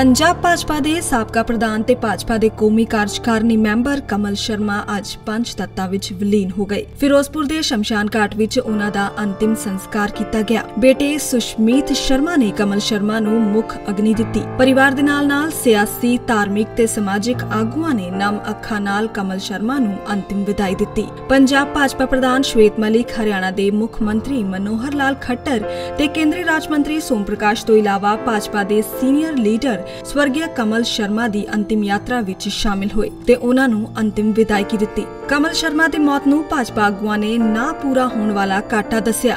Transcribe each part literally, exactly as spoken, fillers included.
पंजाब भाजपा के साबका प्रधान ते भाजपा के कौमी कार्यकारिणी मैंबर कमल शर्मा अज पंच तत्तां विच विलीन हो गए। फिरोजपुर के शमशान घाट विच उन्हां दा अंतिम संस्कार किया गया। बेटे सुशमीत शर्मा ने कमल शर्मा नूं मुख अग्नि दित्ती। परिवार दे नाल नाल सियासी, धार्मिक ते समाजिक आगुआं ने नम अखां नाल कमल शर्मा नूं अंतिम विदाई दित्ती। पंजाब भाजपा प्रधान श्वेत मलिक, हरियाणा के मुख मंत्री मनोहर लाल खट्टर ते केंद्रीय राज मंत्री सोम प्रकाश तो इलावा भाजपा के सीनियर लीडर स्वर्गीय कमल शर्मा की अंतिम यात्रा विच शामिल हुए ते उन्हां नूं अंतिम विदायगी दित्ती। कमल शर्मा की मौत नूं भाजपा आगुआं ने ना पूरा होने वाला घाटा दस्सिया।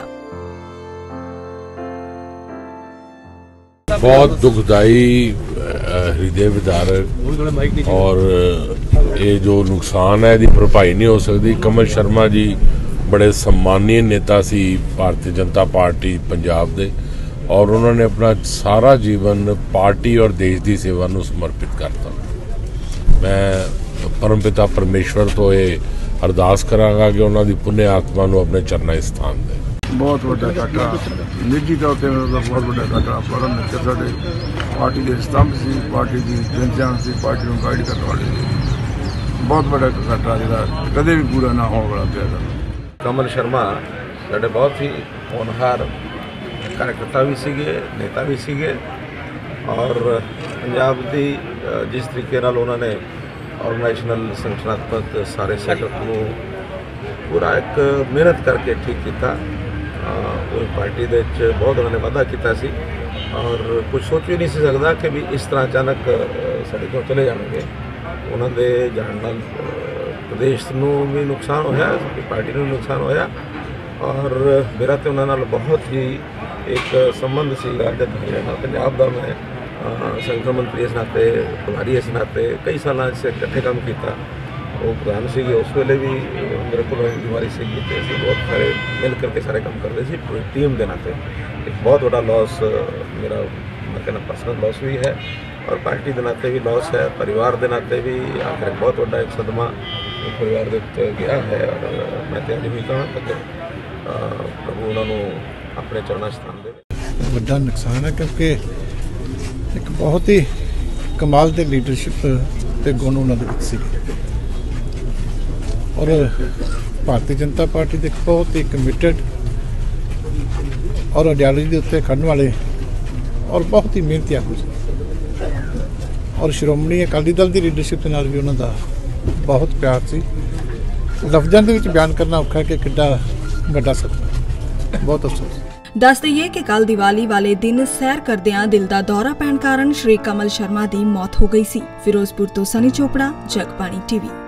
बहुत दुखदाई, हृदय विदारक और ये जो नुकसान है इसकी भरपाई नहीं हो सकती। कमल शर्मा जी बड़े सम्मानीय नेता सी भारतीय जनता पार्टी पंजाब दे और उन्होंने अपना सारा जीवन पार्टी और देश की सेवा नूं समर्पित करता। मैं परमपिता परमेश्वर तो ये अरदास करांगा कि उन्होंने पुण्य आत्मा नूं अपने चरणों स्थान दे। बहुत बड़ा घाटा, निजी तौर पर बहुत बड़ा घाटा। परम मित्र साडे पार्टी के स्तंभ से, पार्टी की जनजान से, पार्टी को गाइड करने वाले बहुत बड़ा घाटा जो कदे भी पूरा ना होने वाला पिया। कमल शर्मा साडे बहुत ही होनहार कार्यकर्ता भी सीगे, नेता भी सीगे और पंजाब की जिस तरीके नाल उन्होंने ऑर्गेनाइजेशनल संगठनात्मक सारे सैटअप को पूरा एक मेहनत करके ठीक किया। पार्टी दे बहुत उन्होंने वादा किया सी और कुछ सोच भी नहीं सकता कि भी इस तरह अचानक साढ़े को चले जाएंगे। उन्होंने जाने नाल प्रदेश नूं भी नुकसान होया, पार्टी नूं नुकसान होया और मेरा तो उन्होंने बहुत ही एक संबंध सीगा। जब पंजाब का मैं संगठन मंत्री इस नाते, प्रभारी इस नाते कई साल से इकट्ठे काम किया। वो प्रधान सी उस वेले भी मेरे को बीमारी से बहुत सारे मिल करके सारे काम करते थे पूरी टीम के नाते। एक बहुत बड़ा लॉस मेरा मैं कहना पर्सनल लॉस भी है और पार्टी के नाते भी लॉस है, परिवार के नाते भी आखिर बहुत बड़ा एक सदमा परिवार के गया है। और मैं तो अभी भी कहा कि प्रभु उन्होंने अपने चरणों स्थान दे। बड़ा नुकसान है क्योंकि एक बहुत ही कमाल के लीडरशिप के गुण उन्होंने सी और भारतीय जनता पार्टी के बहुत ही कमिटेड और आइडियालॉजी के उत्ते खड़न वाले और बहुत ही मेहनती आगू और श्रोमणी अकाली दल की लीडरशिप के नाल भी उन्होंने बहुत प्यार सी। लफ्ज़ों के बयान करना औखा कि कितना बड़ा सपना। बहुत अफसोस। दस दईए कि कल दिवाली वाले दिन सैर करदियां दिल दा दौरा पैण कारण श्री कमल शर्मा की मौत हो गई सी। फिरोजपुर तो सनी चोपड़ा, जगबाणी टीवी।